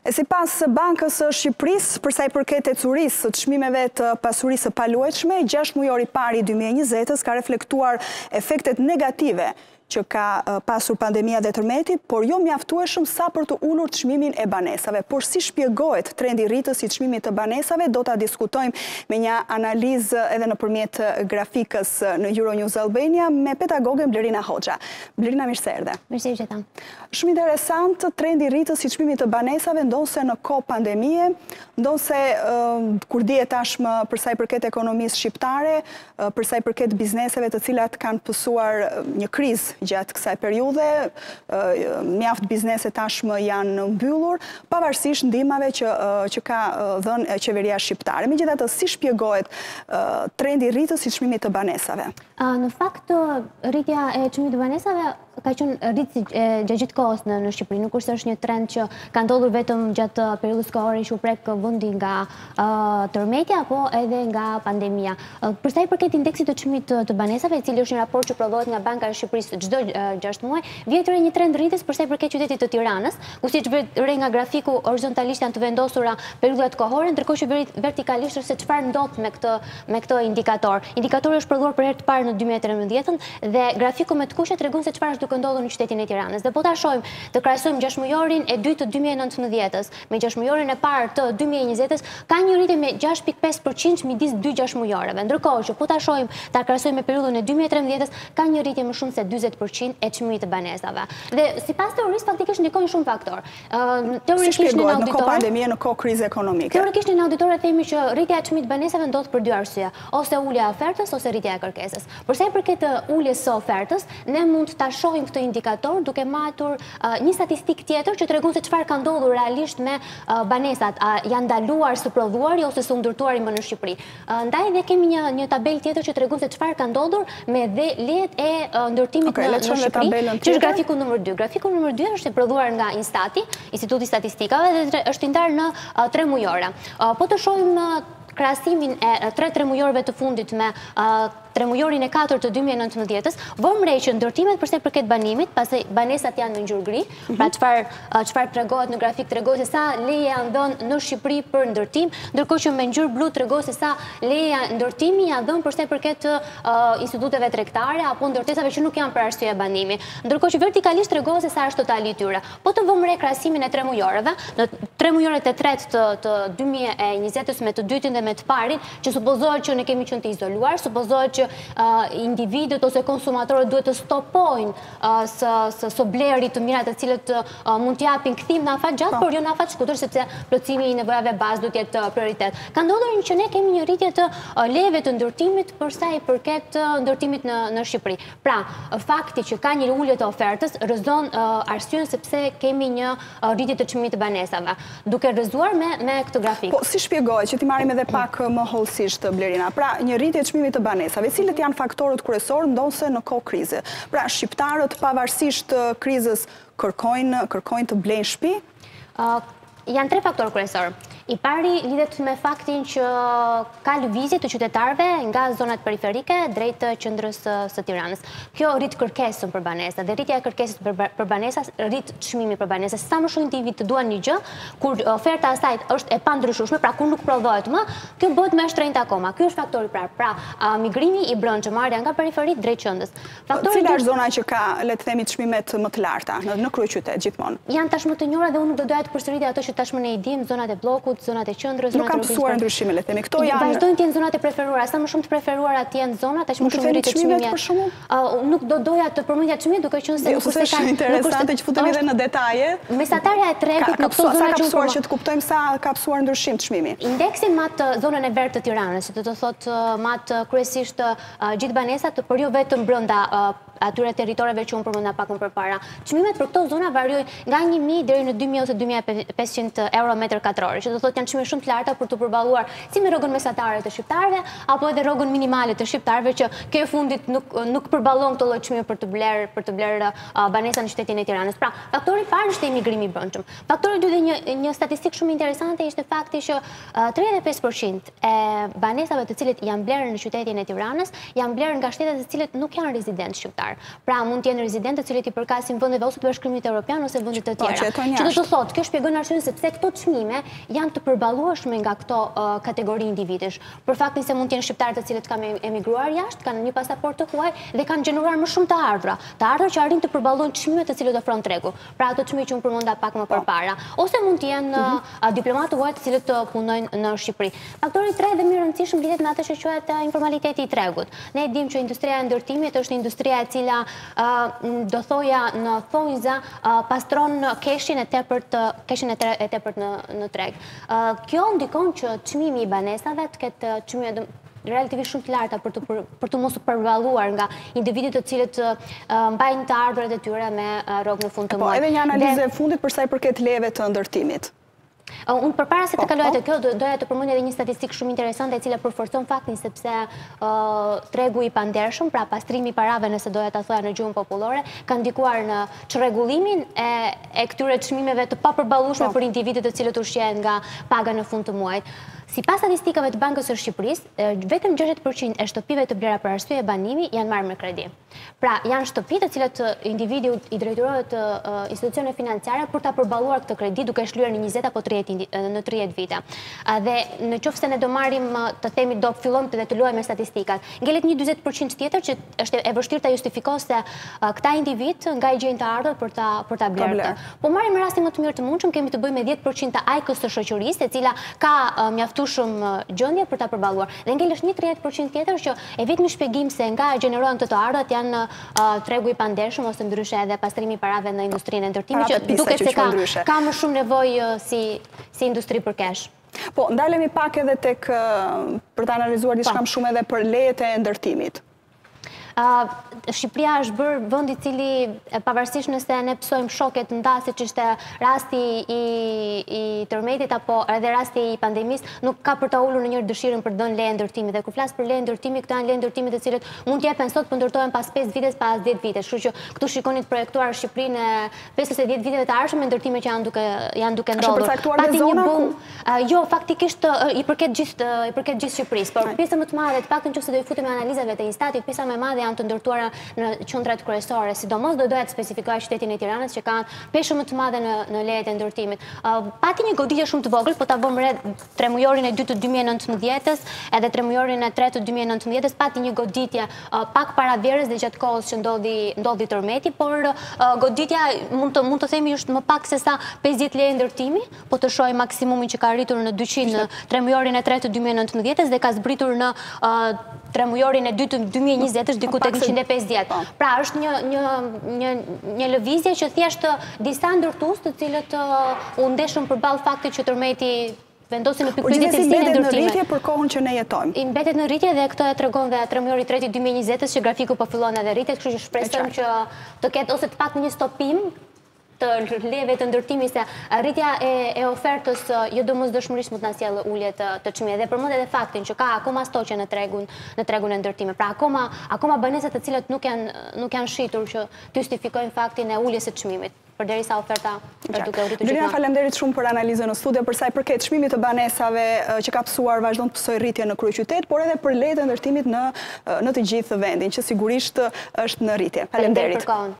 Sipas Bankës së Shqipërisë, për sa i përket ecurisë të çmimeve të pasurisë së paluajtshme, 6 mujor i parë i 2020-s ka reflektuar efektet negative që ka pasur pandemia dhe tërmeti, por jo mjaftueshëm sa për të ulur çmimin e banesave. Por si shpjegohet trendi rritës i çmimit të banesave, do ta diskutojmë me një analizë edhe nëpërmjet grafikës në Euronews Albania me pedagogen Blerina Hoxha. Blerina, mirë se erdhe. Mirë se u gjetëm. Shumë interesant, trendi rritës i çmimit të banesave ndonse në kohë pandemie, ndonse kur dihet tashmë për sa i përket ekonomisë shqiptare, për sa i përket bizneseve të cilat kanë pësuar një krizë gjatë kësaj periudhe, mjaft biznese tashmë janë mbyllur, pavarësisht ndihmave që ka dhënë qeveria shqiptare. Megjithatë, si shpjegohet trendi i rritës i çmimit të banesave? Në fakt, rritja e çmimit të banesave ka qenë rritje gjatë gjithë kohës në Shqipëri. Nuk është një trend që ka ndodhur vetëm gjatë periudhës kohore që u prek vendi nga tërmetja, apo edhe nga pandemia. Për sa i përket indeksit të çmimit të banesave, i cili është një raport që prodhohet nga Banka e Shqipërisë çdo 6 muaj, vjet re një trend rritjes për sa i përket qytetit të Tiranës, ku siç vret re nga grafiku horizontalisht janë të vendosura periudhat kohore, ndërkohë që vertikalisht është se çfarë ndodh me këtë indikator. Indikatori është prodhuar për herë të parë në 2013 dhe grafiku me të kuqe tregon se çfarë është duke ndodhur në qytetin e Tiranës. Dhe po ta shohim, të krahasojmë 6 mujorin e dytë të 2019-s me 6 mujorin e parë të 2020-s, ka një rritje me 6.5% midis dy 6 mujoreve. Ndërkohë që po ta shohim, ta krahasojmë me periudhën e 2013-s, ka një rritje më shumë se 40% e çmimit të banesave. Dhe sipas teorisë faktikisht ndikojnë shumë faktor. Teorikisht në kohë pandemie, në kohë krize ekonomike. Teorikisht në auditore themi që rritja e çmimit të banesave ndodh për dy arsye, ose ulja e ofertës ose rritja e kërkesës. Për sa i përket uljes së ofertës, ne mund ta shohim këtë indikator duke matur një statistikë tjetër që tregon se çfarë ka ndodhur realisht me banesat, a janë ndaluar së prodhuari ose së ndërtuari më në Shqipëri. Ndaj dhe kemi një tabelë tjetër që tregon se çfarë ka ndodhur me lejet e ndërtimit në Shqipëri, që është grafiku numër 2. Grafiku numër 2 është e prodhuar nga Instati, Instituti Statistikave, dhe është i ndarë në 3 mujora. Po të shohim krahasimin e 3 mujorëve të fundit me 3 mujorin e 4 të 2019-s, vëmë re që ndërtimet përse përket banimit, pasi banesat janë në ngjyrë gri, pra çfarë tregohet në grafik tregohet se sa leje janë dhënë në Shqipëri për ndërtim, ndërkohë që me ngjyrë blu tregohet se sa leje ndërtimi janë dhënë përse përket instituteve tregtare apo ndërtesave që nuk janë për arsye banimi. Ndërkohë që vertikalisht tregohet se sa është totali i tyre. Po të vëmë re krahasimin e 3 mujorëve, në 3 mujoret e tretë të 2020-s me të dytin dhe me të parin, që supozohet që ne kemi qenë të izoluar, supozohet që individët ose konsumatorët duhet të stopojnë së blerit të mirat të cilët mund t'japin kthim në afat gjatë, por jo në afat shkurtër, sepse plotësimi i nevojave bazë duhet jetë prioritet. Ka ndodhur që ne kemi një rritje të lejeve të ndërtimit për sa i përket ndërtimit në Shqipëri. Pra, fakti që ka një ulje të ofertës rrëzon arsyen sepse kemi një rritje të çmimit të banesave, duke rrëzuar me këtë grafik. Po si shpjegohet, që ti marrim edhe pak më hollësisht, Blerina, pra një rritje të çmimit të banesave, cilët janë faktorët kryesorë ndonse në kohë krize. Pra, shqiptarët pavarësisht krizës kërkojnë të blejnë shtëpi? Janë 3 faktorë kryesorë. I pari lidhet me faktin që ka lëvizje të qytetarëve nga zonat periferike drejt qendrës së Tiranës. Kjo rrit kërkesën për banesa, dhe rritja e kërkesës për banesa rrit çmimin për banesa. Sa më shumë individ të duan një gjë, kur oferta e saj është e pandryshueshme, pra kur nuk prodhohet më, kjo bëhet më e shtrenjtë akoma. Ky është faktori i parë. Pra, migrimi i brendshëm, marrja nga periferit drejt qendrës. Cila është zona që ka, le të themi, çmimet më të larta në kryeqytet gjithmonë? Janë tashmë të njohura dhe unë nuk do doja të përsëritja ato që tashmë ne i dimë, zonat e bllokut, zonat e qendrës, nuk kanë pësuar ndryshime, le të themi. Këto janë vazhdojnë të jenë zonat e preferuara, sa më shumë të preferuara të jenë zonat, aq më shumë rritet çmimi. Nuk do doja të përmendja çmimet, duke qenë se nuk është ka interesante që futemi edhe në detaje. Mesatarja e tregut në këto zona që të kuptojmë sa ka pësuar ndryshim çmimi. Indeksi mat zonën e verdhë të Tiranës, do të thotë mat kryesisht gjithë banesat, por jo vetëm brenda atyre territoreve që unë përmenda pak më përpara. Çmimet për këto zona variojnë nga 1.000 deri në 2.000 ose 2.500 euro metër katror, që do thotë janë çmime shumë të larta për të përballuar si me rrogën mesatare të shqiptarëve apo edhe rrogën minimale të shqiptarëve që kjo e fundit nuk përballon këto lloj çmime për të bler banesa në qytetin e Tiranës. Pra, faktori i parë është emigrimi i brendshëm. Faktori i dytë dhe një statistikë shumë interesante ishte fakti që 35% e banesave të cilët janë blerë në qytetin e Tiranës janë blerë nga shtetet të cilët nuk janë rezidentë shqiptarë. shqiptar. Pra mund të jenë rezidentë të cilët i përkasin vendeve ose të Bashkimit Evropian ose vendet të tjera. Që do të thotë, kjo shpjegon arsyeën sepse këto çmime janë të përballueshme nga këto kategori individesh. Për faktin se mund të jenë shqiptarë të cilët kanë emigruar jashtë, kanë një pasaportë të huaj dhe kanë gjeneruar më shumë të ardhura që arrin të përballojnë çmimet të cilët ofron tregu. Pra ato çmime që unë përmenda pak më përpara. Ose mund të jenë diplomatë huaj të cilët punojnë në Shqipëri. Faktori i tretë dhe më i rëndësishëm lidhet me atë që quhet internaliteti i tregut. Ne e dimë që industria e ndërtimit është industria e cila do thoja në thonjza pastron keshin e tepërt në treg. Kjo ndikon që çmimi i banesave të ketë çmime relativisht shumë të larta për të mos u përballuar nga individët të cilët mbajnë të ardhurat e tyre me rrogë në fund të muajit. Edhe një analizë e fundit për sa i përket leve të ndërtimit. Unë përpara se të kaloj të kjo, doja të përmend edhe një statistikë shumë interesante e cila përforcon faktin sepse tregu i pandershëm, pra pastrimi i parave nëse doja ta thoja në gjuhën popullore, ka ndikuar në çrregullimin e këtyre çmimeve të papërballueshme për individët të cilët ushqehen nga paga në fund të muajit. Sipas statistikave të Bankës së Shqipërisë, vetëm 60% e shtëpive të blera për arsye e banimi janë marrë me kredi. Pra, janë shtëpi të cilat individi i drejtorohet institucione financiare për ta përballuar këtë kredi duke shlyer në 20 apo 30 vite. Dhe në qoftë se ne do marrim të themi do fillojmë dhe të luajmë me statistikat, ngelet një 40% tjetër që është e vështirë ta justifikosh se këta individ nga i gjejnë të ardhur për ta blerë. Po marrim rastin më të mirë të mundshëm, kemi të bëjmë me 10% të ajkës së shoqërisë, e cila ka shumë gjendje për ta përballuar. Dhe ngelesh një 30% tjetër që e vetmi shpjegim se nga gjenerohen këto ardhurat janë tregu i pandershëm ose ndryshe edhe pastrimi i parave në industrinë e ndërtimit që duket se ka më shumë nevojë si industri për kesh. Po, ndalemi pak edhe tek për të analizuar diçka më shumë edhe për lejet e ndërtimit. Shqipëria është bërë vend i cili pavarësisht nëse ne psojmë shoket ndase që ishte rasti i tërmetit apo edhe rasti i pandemisë, nuk ka për ta ulur në një dëshirën për të dhënë leje ndërtimi. Dhe kur flas për leje ndërtimi, këto janë leje ndërtimi të cilët mund të jepen sot, por ndërtohen pas 5 vitesh, pas 10 vitesh. Kështu që këtu shikoni të projektuar Shqipërinë 5 ose 10 viteve të ardhshme me ndërtime që janë duke ndodhur. Pati një boom, jo, faktikisht i përket gjithë Shqipërisë, por pjesa më të madhe, të paktën nëse do i futemi analizave të Instatit, pjesa më e madhe janë të ndërtuara në qendrat kryesore, sidomos do doja të specifikoj qytetin e Tiranës që kanë peshë më të madhe në lejet e ndërtimit. Pati një goditje shumë të vogël, po ta vëmë re tremujorin e 2 të 2019-s edhe tremujorin e 3 të 2019-s, pati një goditje pak para verës dhe gjatë kohës që ndodhi tërmeti, por goditja mund të themi është më pak se sa 50 leje ndërtimi, po të shohim maksimumin që ka arritur në 200 tremujorin e 3 të 2019-s dhe ka zbritur në tremujorin e 2 të 2020-s diku tek 150. Pra është një lëvizje që thjesht disa ndërtues të cilët u ndeshën përballë faktit që tërmeti vendosin në pikpyetje të cilën ndërtime. Mbetet në rritje për kohën që ne jetojmë. I mbetet në rritje dhe këtë e tregon dhe tremujori 3 i 2020-s që grafiku po fillon edhe rritet, kështu që shpresojmë që të ketë ose të pak një stopim të leve të ndërtimit se rritja e ofertës jo domosdoshmërisht mund të na sjellë ulje të çmimeve. Dhe përmend edhe faktin që ka akoma stoqe në tregun e ndërtimit. Pra akoma banesa të cilat nuk janë shitur që të justifikojnë faktin e uljes së çmimit. Përderisa oferta është duke u rritur gjithmonë. Faleminderit shumë për analizën në studio për sa i përket çmimit të banesave që ka pësuar vazhdon të pësojë rritje në kryeqytet, por edhe për lejet e ndërtimit në të gjithë vendin, që sigurisht është në rritje. Faleminderit.